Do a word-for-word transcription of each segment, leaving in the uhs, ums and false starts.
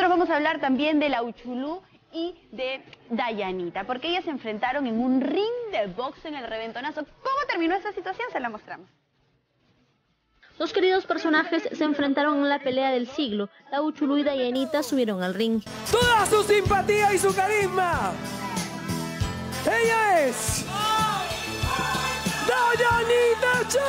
Nosotros vamos a hablar también de la Uchulú y de Dayanita, porque ellas se enfrentaron en un ring de box en el Reventonazo. ¿Cómo terminó esa situación? Se la mostramos. Dos queridos personajes se enfrentaron en la pelea del siglo. La Uchulú y Dayanita subieron al ring. ¡Toda su simpatía y su carisma! ¡Ella es Dayanita Che!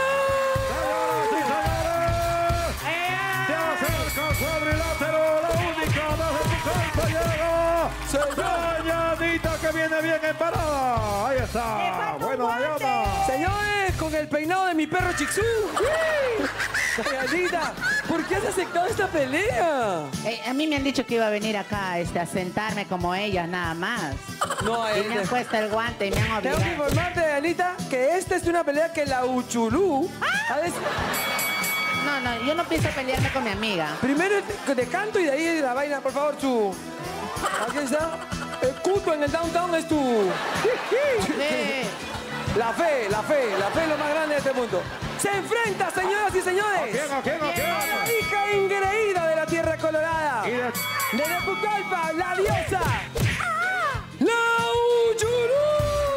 Se acerca al cuadrilátero, la única desde tu campo llega Dayanita, que viene bien en parada. Ahí está. Bueno, Dayana. Señores, con el peinado de mi perro Chixú. Dayanita, ¿por qué has aceptado esta pelea? Eh, a mí me han dicho que iba a venir acá este, a sentarme como ellas, nada más. No, y me han puesto el guante y me han Tengo obligado. que informarte, Dayanita, que esta es una pelea que la Uchulú... ¿Ah? No, no, yo no pienso pelearme con mi amiga. Primero te, te canto y de ahí la vaina, por favor, Chu. Aquí está. El cuto en el downtown es tu... Sí. La fe, la fe, la fe es lo más grande de este mundo. Se enfrenta, señoras y señores. ¿A quién, a quién, a quién? A la hija ingreída de la tierra colorada. Y de... Desde Pucallpa, la diosa. ¡La Uchulú!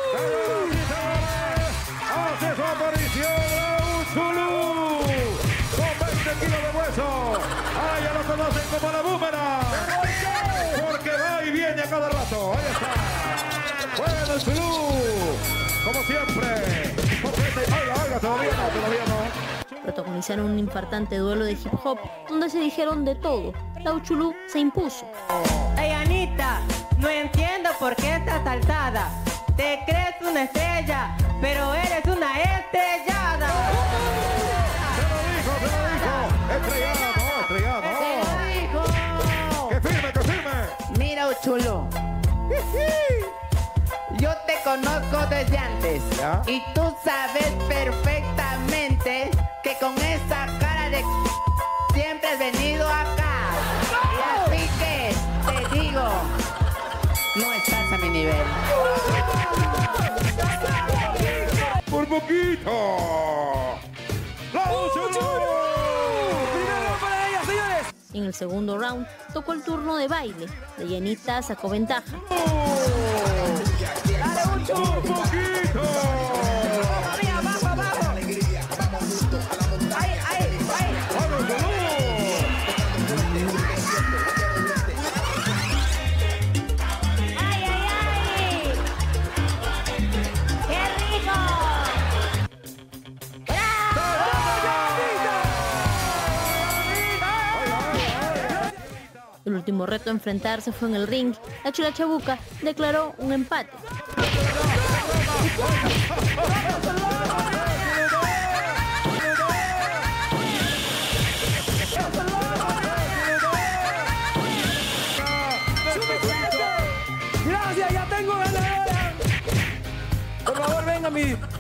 Hace su aparición la Uchulú con veinte kilos de hueso. Ah, ya lo conocen como la búmera. Porque va y viene a cada rato. Ahí está. Bueno, Uchulú. Como siempre. Oiga, oiga, todavía no, todavía no. Protagonizaron un infartante duelo de hip hop donde se dijeron de todo. La Uchulú se impuso. Dayanita, no entiendo por qué estás alzada. Te crees una estrella, pero eres una estrellada. Se lo dijo, se lo dijo. Estrellada, no, estrellada, no. ¡Se lo dijo! Que firme, que firme. Mira, Uchulú. Yo te conozco desde antes. ¿Ya? Y tú sabes perfectamente que con esa cara de siempre has venido acá. Y así que te digo, no estás a mi nivel. Por poquito. La Uchulú. Primero para ella, señores. En el segundo round tocó el turno de baile. Dayanita sacó ventaja. Por poquito. El último reto a enfrentarse fue en el ring. La Chula Chabuca declaró un empate. Gracias, ya tengo ganadora. Por favor, venga mi